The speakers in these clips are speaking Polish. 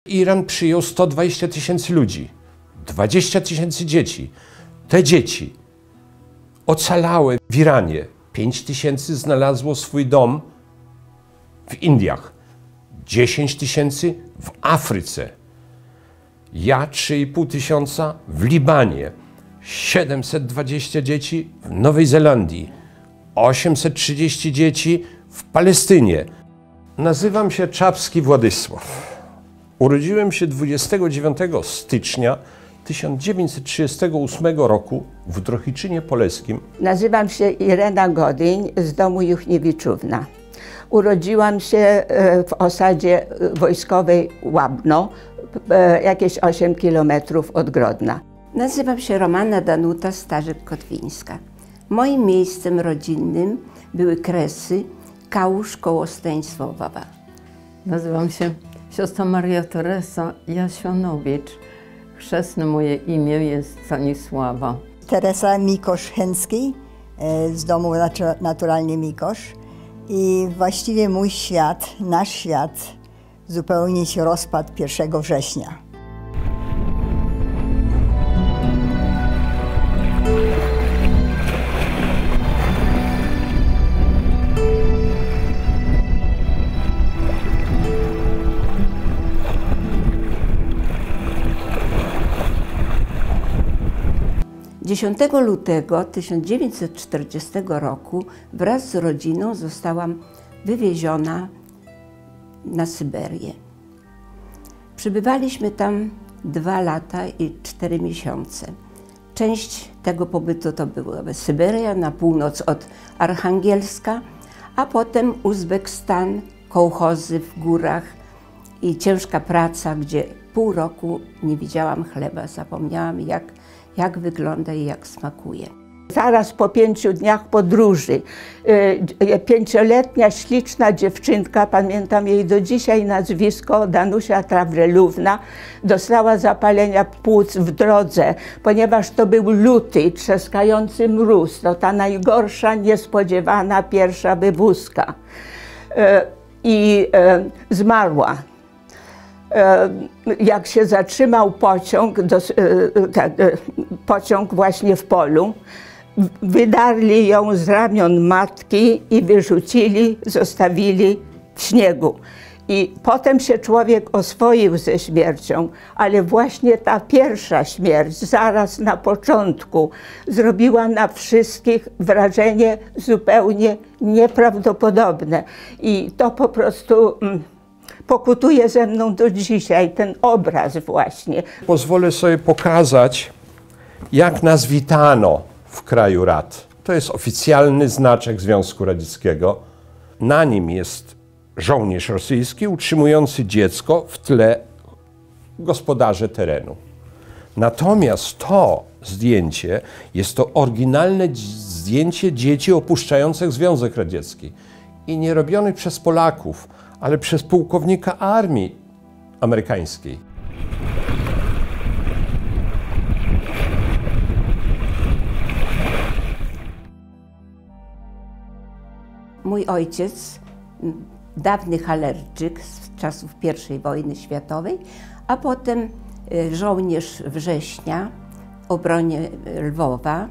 Iran przyjął 120 000 ludzi, 20 000 dzieci. Te dzieci ocalały w Iranie. 5 000 znalazło swój dom w Indiach, 10 000 w Afryce. Ja 3,5 tysiąca w Libanie, 720 dzieci w Nowej Zelandii, 830 dzieci w Palestynie. Nazywam się Czapski Władysław. Urodziłem się 29 stycznia 1938 roku w Drohiczynie Poleskim. Nazywam się Irena Godyń z domu Juchniewiczówna. Urodziłam się w osadzie wojskowej Łabno, jakieś 8 kilometrów od Grodna. Nazywam się Romana Danuta Starzyk-Kotwińska. Moim miejscem rodzinnym były Kresy, Kałusz koło Stanisławowa. Nazywam się siostra Maria Teresa Jasionowicz. Chrzestne moje imię jest Stanisława. Teresa Mikosz-Chęckiej z domu Naturalnie Mikosz. I właściwie mój świat, nasz świat zupełnie się rozpadł 1 września. Dziesiątego lutego 1940 roku wraz z rodziną zostałam wywieziona na Syberię. Przybywaliśmy tam 2 lata i 4 miesiące. Część tego pobytu to była Syberia, na północ od Archangielska, a potem Uzbekistan, kołchozy w górach i ciężka praca, gdzie pół roku nie widziałam chleba. Zapomniałam, jak wygląda i jak smakuje. Zaraz po 5 dniach podróży 5-letnia, śliczna dziewczynka, pamiętam jej do dzisiaj nazwisko, Danusia Trawrelówna, dostała zapalenia płuc w drodze, ponieważ to był luty, trzaskający mróz, to ta najgorsza, niespodziewana pierwsza wywózka. I zmarła. Jak się zatrzymał pociąg właśnie w polu, wydarli ją z ramion matki i wyrzucili, zostawili w śniegu. I potem się człowiek oswoił ze śmiercią, ale właśnie ta pierwsza śmierć, zaraz na początku, zrobiła na wszystkich wrażenie zupełnie nieprawdopodobne. I to po prostu pokutuje ze mną do dzisiaj, ten obraz właśnie. Pozwolę sobie pokazać, jak nas witano w kraju rad. To jest oficjalny znaczek Związku Radzieckiego. Na nim jest żołnierz rosyjski utrzymujący dziecko, w tle gospodarze terenu. Natomiast to zdjęcie jest to oryginalne zdjęcie dzieci opuszczających Związek Radziecki i nie robione przez Polaków, ale przez pułkownika armii amerykańskiej. Mój ojciec, dawny halerczyk z czasów I wojny światowej, a potem żołnierz września w obronie Lwowa,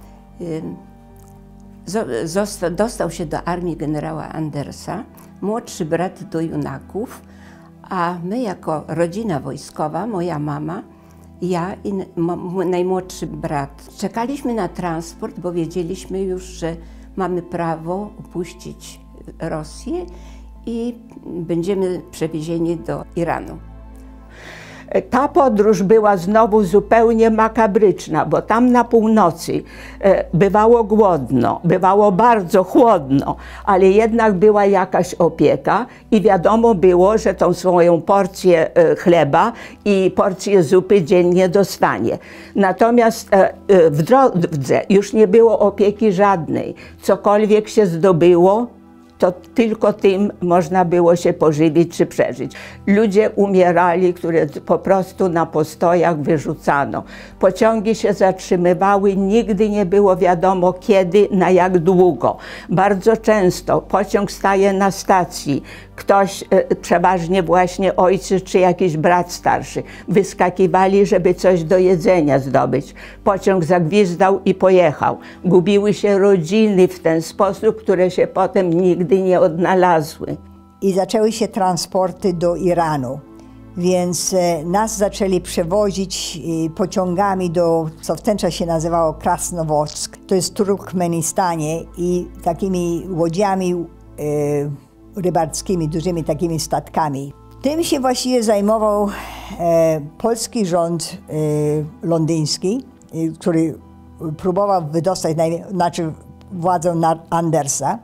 dostał się do armii generała Andersa, młodszy brat do junaków, a my jako rodzina wojskowa, moja mama, ja i najmłodszy brat, czekaliśmy na transport, bo wiedzieliśmy już, że mamy prawo opuścić Rosję i będziemy przewiezieni do Iranu. Ta podróż była znowu zupełnie makabryczna, bo tam na północy bywało głodno, bywało bardzo chłodno, ale jednak była jakaś opieka i wiadomo było, że tą swoją porcję chleba i porcję zupy dziennie dostanie. Natomiast w drodze już nie było opieki żadnej. Cokolwiek się zdobyło, to tylko tym można było się pożywić czy przeżyć. Ludzie umierali, które po prostu na postojach wyrzucano. Pociągi się zatrzymywały, nigdy nie było wiadomo kiedy, na jak długo. Bardzo często pociąg staje na stacji. Ktoś, przeważnie właśnie ojciec czy jakiś brat starszy, wyskakiwali, żeby coś do jedzenia zdobyć. Pociąg zagwizdał i pojechał. Gubiły się rodziny w ten sposób, które się potem nigdy nie odnalazły. I zaczęły się transporty do Iranu, więc nas zaczęli przewozić pociągami do, co w ten czas się nazywało Krasnowodzk. To jest w Turkmenistanie i takimi łodziami rybarskimi, dużymi takimi statkami. Tym się właściwie zajmował polski rząd londyński, który próbował wydostać, znaczy władzę Andersa,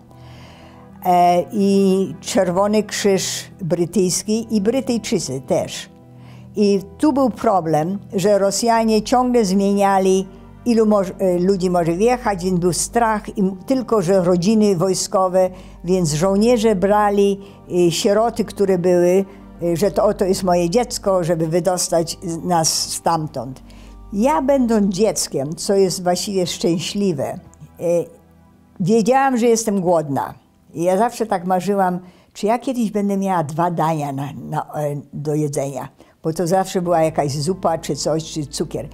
i Czerwony Krzyż Brytyjski i Brytyjczycy też. I tu był problem, że Rosjanie ciągle zmieniali, ilu ludzi może wjechać, więc był strach, i tylko że rodziny wojskowe, więc żołnierze brali sieroty, które były, że to oto jest moje dziecko, żeby wydostać nas stamtąd. Ja, będąc dzieckiem, co jest właściwie szczęśliwe, wiedziałam, że jestem głodna. I ja zawsze tak marzyłam, czy ja kiedyś będę miała 2 dania do jedzenia, bo to zawsze była jakaś zupa, czy coś, czy cukier.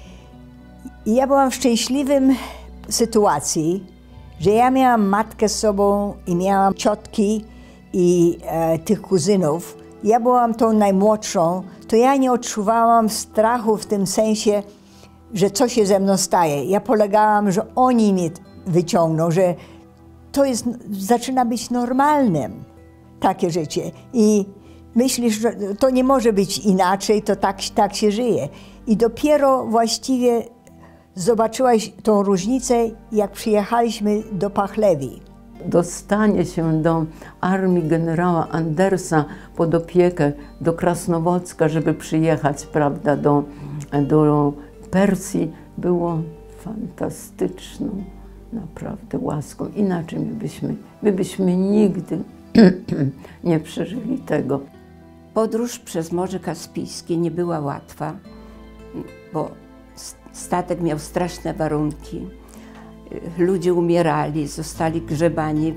I ja byłam w szczęśliwym sytuacji, że ja miałam matkę z sobą i miałam ciotki i tych kuzynów. Ja byłam tą najmłodszą, to ja nie odczuwałam strachu w tym sensie, że coś się ze mną staje. Ja polegałam, że oni mnie wyciągną, że to jest, zaczyna być normalnym, takie życie. I myślisz, że to nie może być inaczej, to tak się żyje. I dopiero właściwie zobaczyłaś tą różnicę, jak przyjechaliśmy do Pachlewi. Dostanie się do armii generała Andersa pod opiekę do Krasnowodzka, żeby przyjechać, prawda, do Persji, było fantastyczną naprawdę łaską. Inaczej my byśmy nigdy nie przeżyli tego. Podróż przez Morze Kaspijskie nie była łatwa, bo statek miał straszne warunki. Ludzie umierali, zostali grzebani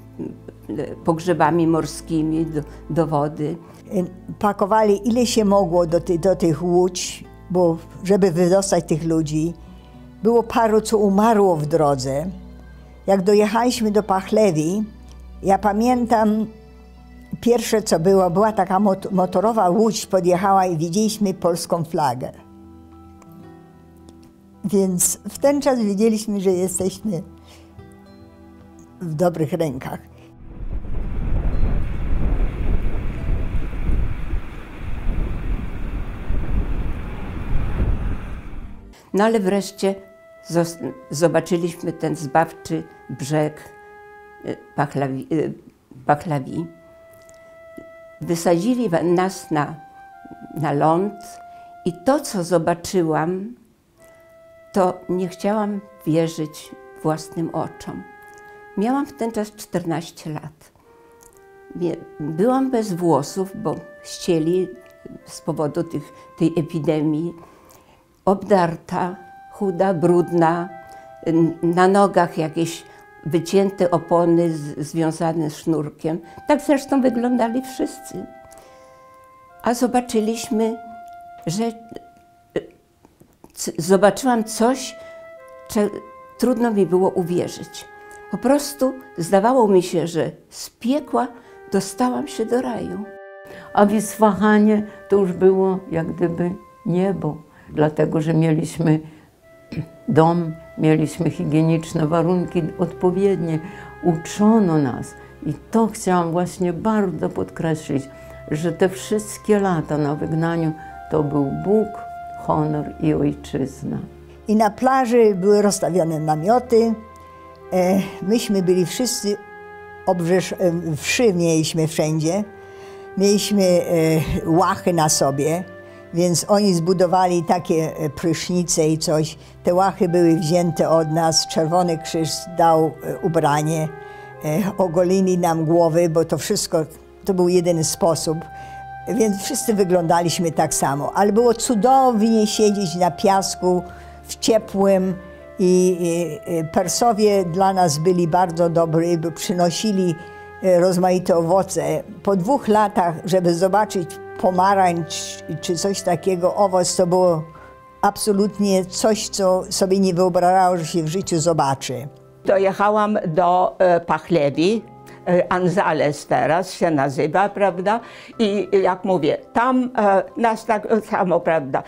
pogrzebami morskimi do wody. Pakowali ile się mogło do tych łódź, bo żeby wydostać tych ludzi. Było paru, co umarło w drodze. Jak dojechaliśmy do Pachlewi, ja pamiętam, pierwsze co było, była taka motorowa łódź, podjechała i widzieliśmy polską flagę. Więc w ten czas wiedzieliśmy, że jesteśmy w dobrych rękach. No ale wreszcie zobaczyliśmy ten zbawczy brzeg Pachlawi. Wysadzili nas na ląd i to, co zobaczyłam, to nie chciałam wierzyć własnym oczom. Miałam w ten czas 14 lat. Byłam bez włosów, bo ścieli z powodu tej epidemii. Obdarta, chuda, brudna, na nogach jakieś wycięte opony związane sznurkiem. Tak zresztą wyglądali wszyscy. A zobaczyliśmy, że zobaczyłam coś, czego trudno mi było uwierzyć. Po prostu zdawało mi się, że z piekła dostałam się do raju. A w Isfahanie to już było jak gdyby niebo, dlatego że mieliśmy dom, mieliśmy higieniczne warunki odpowiednie, uczono nas. I to chciałam właśnie bardzo podkreślić, że te wszystkie lata na wygnaniu to był Bóg, honor i ojczyzna. I na plaży były rozstawione namioty. Myśmy byli wszyscy, wszy mieliśmy wszędzie. Mieliśmy łachy na sobie, więc oni zbudowali takie prysznice i coś. Te łachy były wzięte od nas, Czerwony Krzyż dał ubranie. ogolili nam głowy, bo to wszystko, to był jedyny sposób. Więc wszyscy wyglądaliśmy tak samo, ale było cudownie siedzieć na piasku w ciepłym i Persowie dla nas byli bardzo dobrzy, bo przynosili rozmaite owoce. Po 2 latach, żeby zobaczyć pomarańcz czy coś takiego, owoc, to było absolutnie coś, co sobie nie wyobrażało, że się w życiu zobaczy. Dojechałam do Pachlewi, Anzales teraz się nazywa, prawda? I jak mówię, tam nas tak samo, prawda,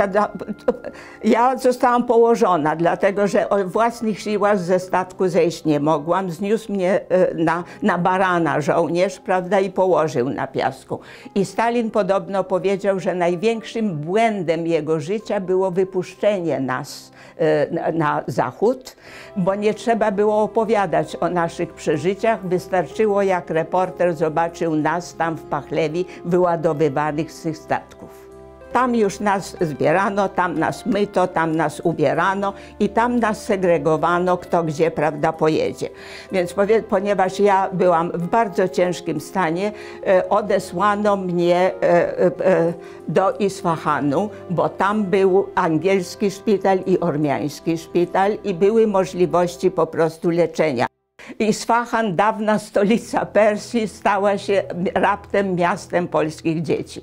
ja zostałam położona, dlatego że o własnych siłach ze statku zejść nie mogłam. Zniósł mnie na barana żołnierz, prawda, i położył na piasku. I Stalin podobno powiedział, że największym błędem jego życia było wypuszczenie nas na zachód, bo nie trzeba było opowiadać o naszych przeżyciach. Wystarczyło, jak reporter zobaczył nas tam w Pachlewi wyładowywanych z tych statków. Tam już nas zbierano, tam nas myto, tam nas ubierano i tam nas segregowano, kto gdzie, prawda, pojedzie. Więc ponieważ ja byłam w bardzo ciężkim stanie, odesłano mnie do Isfahanu, bo tam był angielski szpital i ormiański szpital i były możliwości po prostu leczenia. Isfahan, dawna stolica Persji, stała się raptem miastem polskich dzieci.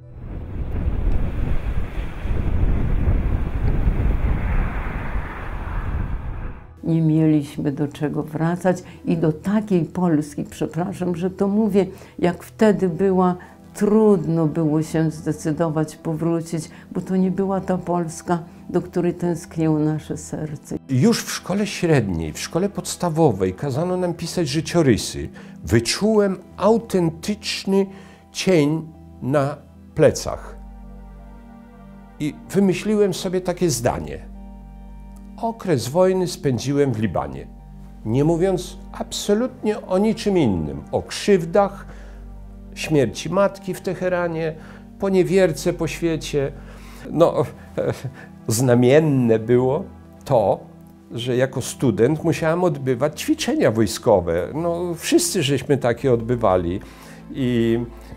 Nie mieliśmy do czego wracać i do takiej Polski, przepraszam, że to mówię, jak wtedy była, trudno było się zdecydować powrócić, bo to nie była ta Polska, do której tęskniło nasze serce. Już w szkole średniej, w szkole podstawowej kazano nam pisać życiorysy. Wyczułem autentyczny cień na plecach. I wymyśliłem sobie takie zdanie. Okres wojny spędziłem w Libanie, nie mówiąc absolutnie o niczym innym, o krzywdach, śmierci matki w Teheranie, poniewierce po świecie. No, znamienne było to, że jako student musiałem odbywać ćwiczenia wojskowe. No, wszyscy żeśmy takie odbywali i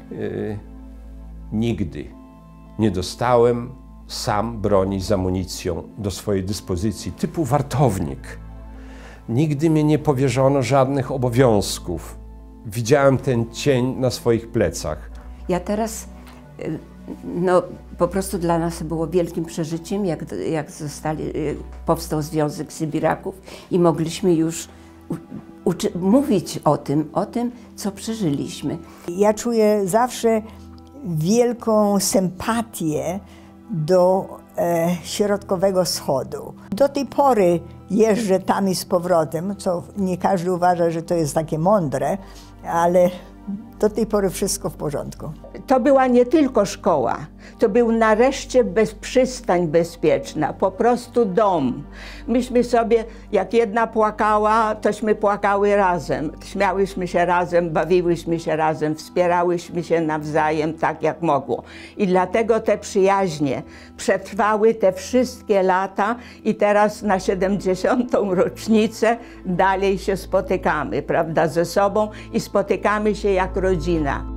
nigdy nie dostałem sam broni z amunicją do swojej dyspozycji, typu wartownik. Nigdy mi nie powierzono żadnych obowiązków. Widziałem ten cień na swoich plecach. Ja teraz, no po prostu dla nas było wielkim przeżyciem, jak powstał Związek Sybiraków i mogliśmy już mówić o tym, co przeżyliśmy. Ja czuję zawsze wielką sympatię do Środkowego Wschodu. Do tej pory jeżdżę tam i z powrotem, co nie każdy uważa, że to jest takie mądre, ale do tej pory wszystko w porządku. To była nie tylko szkoła, to był nareszcie przystań bezpieczna, po prostu dom. Myśmy sobie, jak jedna płakała, tośmy płakały razem, śmiałyśmy się razem, bawiłyśmy się razem, wspierałyśmy się nawzajem tak jak mogło. I dlatego te przyjaźnie przetrwały te wszystkie lata i teraz na 70. rocznicę dalej się spotykamy, prawda, ze sobą i spotykamy się jak rodzina.